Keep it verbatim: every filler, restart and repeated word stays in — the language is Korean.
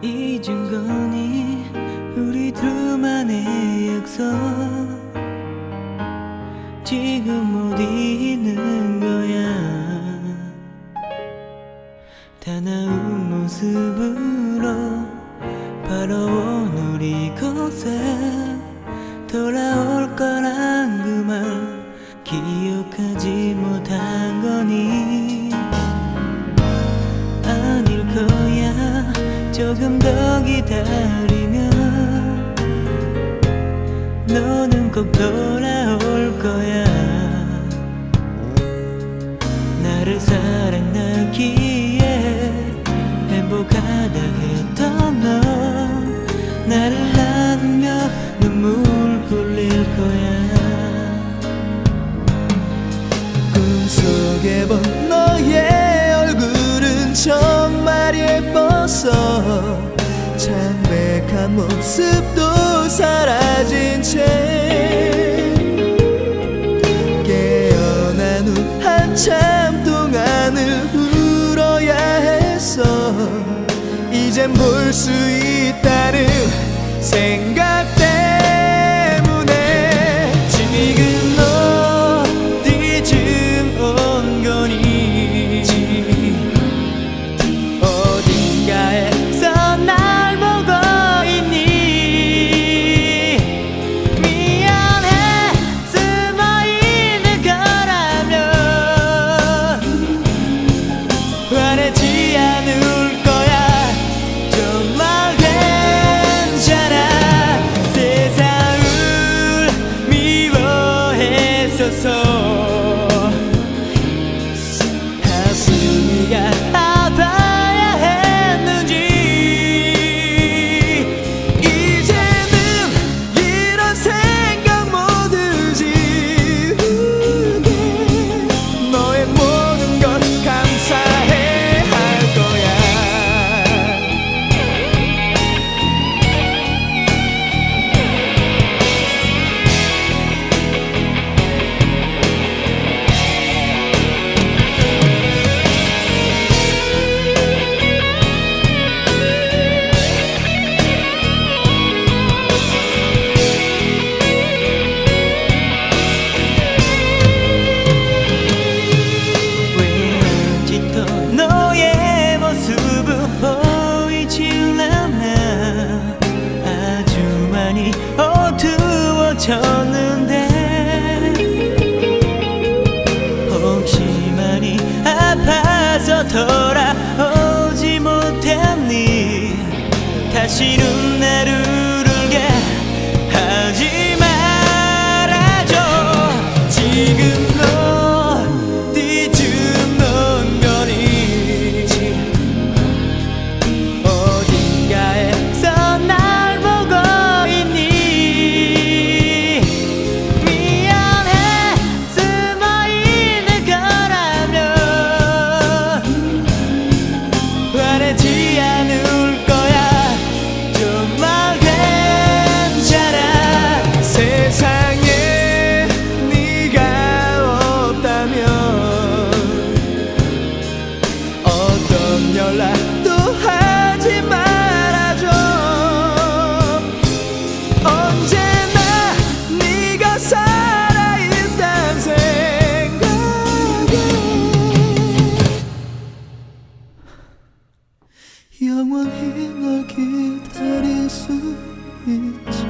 잊은 거니 우리 둘만의 약속. 지금 어디 있는 거야? 다나은 모습으로 바라온 우리 곳에 돌아올 거란 그 말 기억하지 못한 거니? 아닐 거야. 조금 더 기다리면 너는 꼭 돌아올 거야. 나를 사랑하기에 행복하다 했던 너, 나를 안으며 눈물 흘릴 거야. 꿈속에 본 너의 얼굴은 정말 예뻤어. 창백한 모습도 사라진 채 깨어난 후 한참 동안을 울어야 했어. 이젠 볼 수 있다는 생각 때문에 지금 어디쯤 온 거니? 어딘가에서 날 보고 있니? 미안해 숨어있는 거라면 화내지 않을 거야. 정말 괜찮아. 세상을 미워했었어. 가슴이 아파야 했는지. 이제는 이런 생각 못 하지. 너의 모든 걸 감사해 할 거야. 왠지 또 너의 모습은 보이지 않아. 아주 많이 어두워졌는데 혹시 많이 아파서 돌아오지 못했니? 다시는 나를 울게 하지 말아줘. 지금 어디쯤 넌 거니? 어딘가에서 날 보고 있니? 미안해 숨어있는 거라면 화내지 않을 거야. 정말 괜찮아. 세상에 네가 없다면 어떤 연락도 하지 말아줘. 언제나 네가 살아있단 생각에 영원히 널 기다릴 수 있지.